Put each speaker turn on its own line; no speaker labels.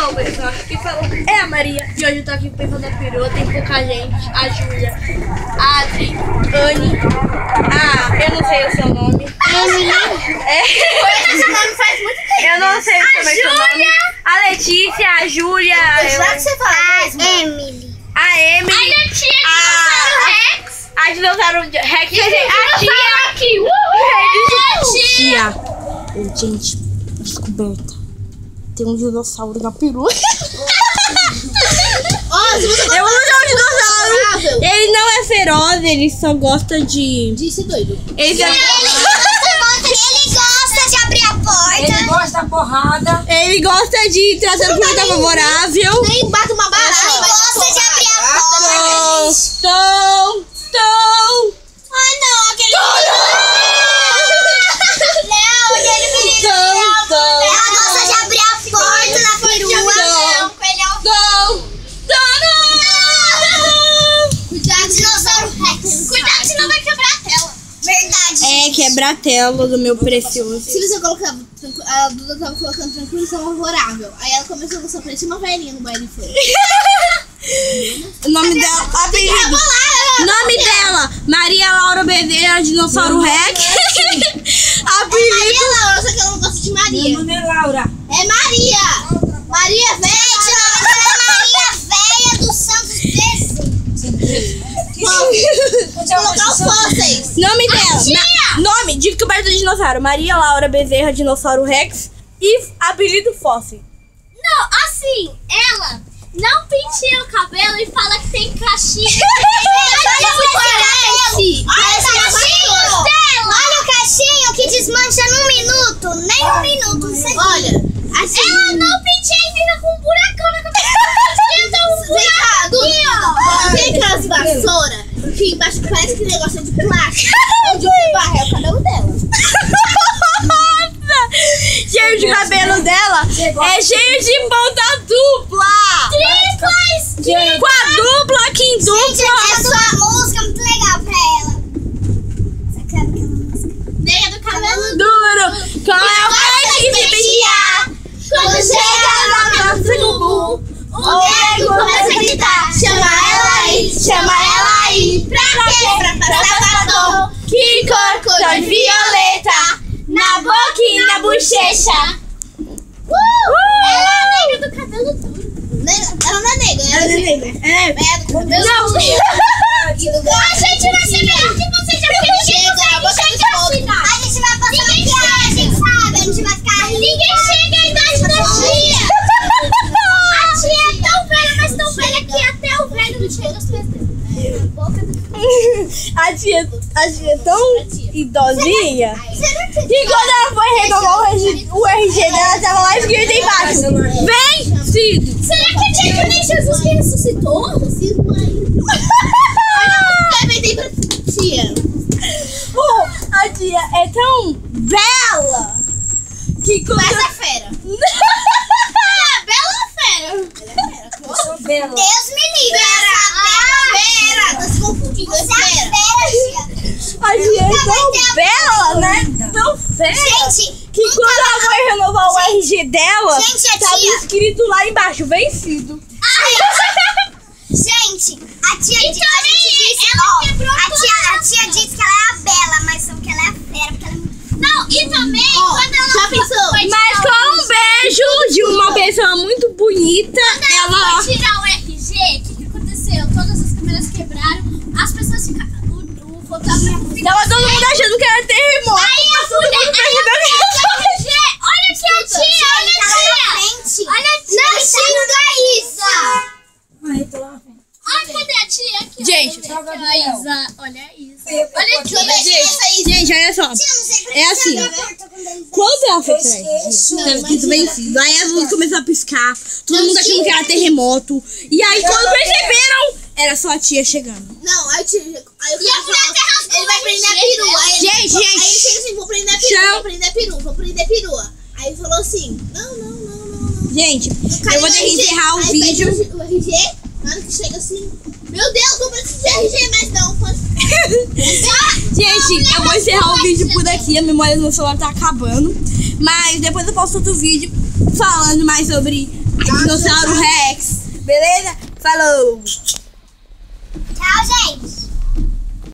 Bom, pessoal, aqui falou é a Maria. E hoje eu tô aqui pensando na perua. Tem pouca gente. A Júlia, a Adri, Anne, eu não sei o seu nome.
Esse nome faz muito tempo.
Eu não sei também o seu nome. A Letícia, a Júlia.
Já que você fala mesmo.
Emily.
A Emily.
A tia Dinossauro Rex.
A Dinossauro Rex.
Tia. Gente, descoberta. Tem um dinossauro na perua.
Eu vou usar um dinossauro. Ele não é feroz, ele só gosta de...
De ser doido.
Ele
gosta de abrir a porta.
Ele gosta da porrada.
Ele gosta de trazer uma comida favorável.
Nem bate uma barata.
Ele gosta de abrir a porta.
Tom.
Ai, não, aquele Não, aquele menino. Ela gosta de abrir a porta na perua.
Cuidado, dinossauro Rex. Cuidado, senão vai quebrar a tela.
Verdade.
É, quebra a tela do meu precioso.
Se você colocar... A Duda tava colocando tranquilização favorável. Aí ela começou a gostar, parecia uma velhinha no baile de flores.
O nome dela, apelido. Nome dela, Maria Laura Bezerra, Dinossauro Rex. Apelido.
Maria Laura, só que ela não gosta de Maria.
Meu nome é Laura.
É Maria. Maria velha.
Gente, o nome dela é Maria Velha dos Santos Bezerra.
Colocar os fósseis.
Nome dela. Nome, descoberta do dinossauro. Maria Laura Bezerra, Dinossauro Rex. E apelido Fóssil.
Não, assim, ela não penteia o cabelo e fala que tem cachinho.
Olha o cachinho que desmancha num minuto. Nem um minuto, um segundo.
Olha, assim.
Ela não penteia e fica com um buracão na cabeça. Então,
Vem cá, Duda. Tem aquelas vassouras que embaixo parece que negócio é de plástico. Onde você varre é o cabelo dela.
Cheio de cabelo dela é cheio de ponta dupla.
triplas.
Quadrupla, quindupla.
Essa é uma música muito legal pra ela. Você quer aquela música?
Nem é do cabelo
Duro. Qual é o que se pentear?
Quando chega lá no fundo, o nego começa a gritar. Chama ela aí. Pra quê? Pra passar batom.
Que cor de violeta na boca e na bochecha.
Ela é a nega do cabelo duro.
Ela não é negra, ela é negra.
É.
Não, a gente vai chegar que você já
A gente vai passar maquiagem, sabe? A gente vai ficar rindo.
Ninguém chega à idade da tia. A tia é tão velha, mas tão velha que até o velho não chega aos pés dela.
A tia é tão idosinha que quando ela foi renovar o RG dela, tava lá escrito embaixo: vencido.
Será que a tia que nem Jesus que ressuscitou?
Inventei pra tia.
A tia é tão bela que quando...
Essa é fera.
Bela fera.
Eu sou bela.
Deus me livre.
Fera. Tá se confundindo, é
Você é
fera.
fera, tia.
A tia é tão bela, né? Tão fera.
Gente,
Que quando ela foi renovar o RG dela,
Gente, a
tava
tia-
escrito lá embaixo: vencido.
gente, a tia disse, a tia disse que ela é a bela, mas só que ela é a fera, porque ela é muito...
Não, e também,
Ó,
quando ela
já pensou?
foi
Mas
tirar
com um beijo de uma pessoa muito bonita, ela...
foi tirar o RG, o que aconteceu? Todas as câmeras quebraram, as pessoas ficaram... O fotógrafo ficou...
Tava todo mundo achando que era terremoto.
Aí a
todo
mulher...
mundo percebeu que era...
RG, olha aqui a tia, olha a tia! Olha a tia!
Não xinga isso!
Ai, tô lá na frente.
Ai, cadê a tia? Aqui,
Gente,
olha a Isa. Olha a Isa.
Eu
Olha aqui.
Gente, olha só. É assim, quando ela foi pra RG, tava escrito vencido. Aí as luzes começaram a piscar, todo mundo achando que era terremoto. E aí quando perceberam, era só a tia chegando.
Não, aí tia. Aí o
E a
cara
mulher
falou,
até rasgou
ele vai
o
prender a
RG
perua.
dela.
Aí ele
Gente,
falou-
gente.
Aí ele fez assim, vou prender a perua,
Chão.
vou prender a perua. Aí ele falou assim, não.
Gente,
Caiu
eu vou ter que
o RG.
encerrar o
Aí
vídeo.
pede o RG, na hora que chega assim, meu Deus, eu preciso de RG, mas não.
Gente, eu vou encerrar o vídeo por aqui. A memória do meu celular tá acabando. Mas depois eu posto outro vídeo falando mais sobre Dinossauro Rex. Beleza? Falou!
Tchau, gente.